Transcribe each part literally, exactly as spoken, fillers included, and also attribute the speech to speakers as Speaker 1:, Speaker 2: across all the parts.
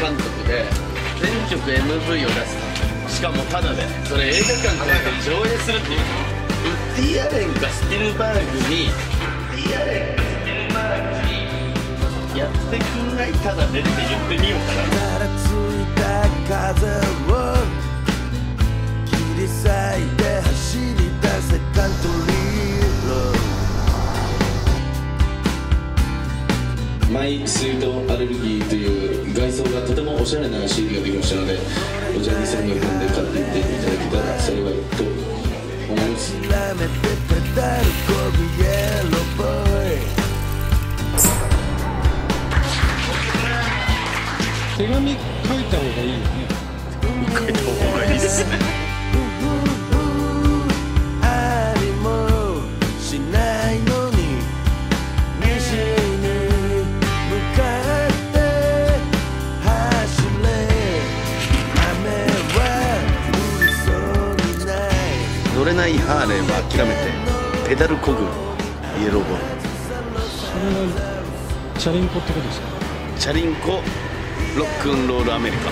Speaker 1: 監督で全曲 エムブイ を出す、しかもタダで、それ映画館で上映するっていう。ウッディ・アレンがスピルバーグにウッディ・アレンがスピルバーグにやってくんないタダでって言ってみようかな。ついた風を切り裂いて走り出せカントリーロード。マイスイートアレルギーという外装がとてもおしゃれな シーディー ができましたので、こちらにせんごひゃくえんで買っていっていただけたら幸いと思います。
Speaker 2: 手紙書いた方がいいよね。
Speaker 1: 書いた方がいいですね。乗れないハーレーは諦めてペダルこぐイエローボール。
Speaker 2: それはチャリンコってことですか？
Speaker 1: チャリンコロックンロールアメリカ。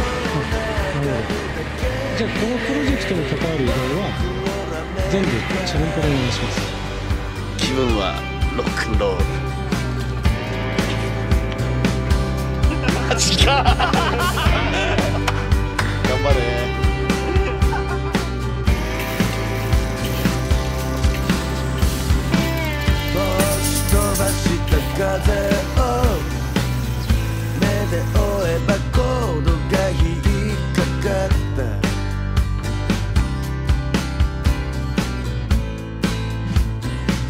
Speaker 2: じゃあこのプロジェクトに関わる依頼は全部チャリンコでお願いします。
Speaker 1: 気分はロックンロール。マジか。頑張れ。風を目で追えばコードが引っかかった。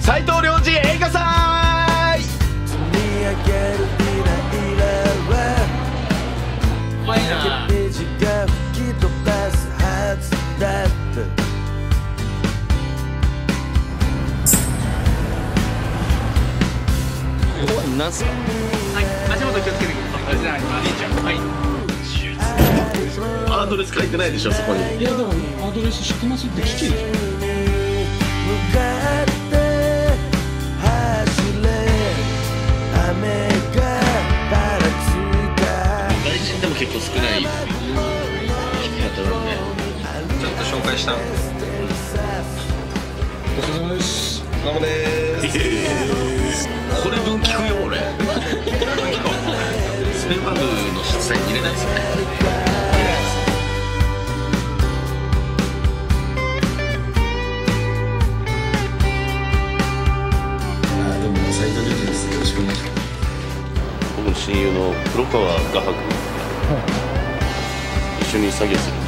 Speaker 1: 斉藤良次映画祭。積み上げるイライラはページが吹き飛ばすはずだった。なんすか？はい、足元気をつけてください。じゃあ、お兄ちゃん、はい。アドレス書いてないでしょ、そこに。
Speaker 2: いや、だからアドレス知ってますって聞けでしょ。
Speaker 1: 外人でも結構少ない弾き方なんで、ちゃんと紹介したんです。
Speaker 2: お疲れ様です。
Speaker 1: どうもでーす。これ分聞くよ俺。スペルバグのサイン入れないですよね。
Speaker 3: あどうも斉藤です。よろしくお願いします。
Speaker 1: 僕の親友の黒川画伯、一緒に作業する。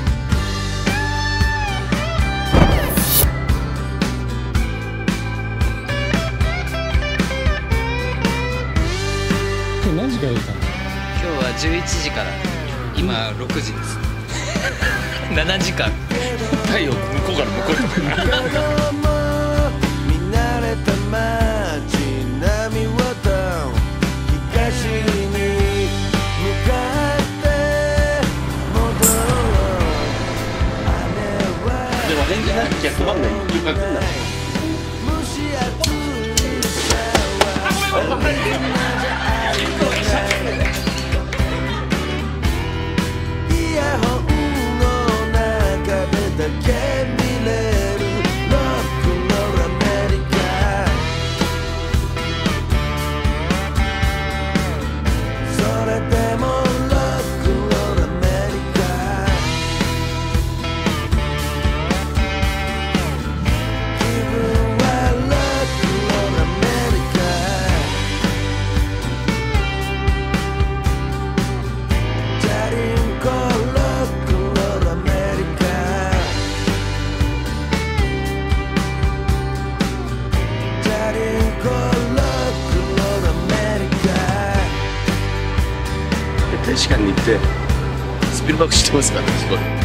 Speaker 2: 何時からいたの？
Speaker 4: 今日はじゅういちじから今ろくじです。ななじかん。
Speaker 1: 太陽向こうから向こうに。でも返事なきゃ困んない一曲が来んな。イヤホンの中でだけ見れるロックンロールアメリカ。それでもロックンロールアメリカ。気分はロックンロールアメリカ。チャリンコロックンロールアメリカ。チャリンコロックンロールアメリカ。大使館に行ってスピルバーグ知ってますか？すごい。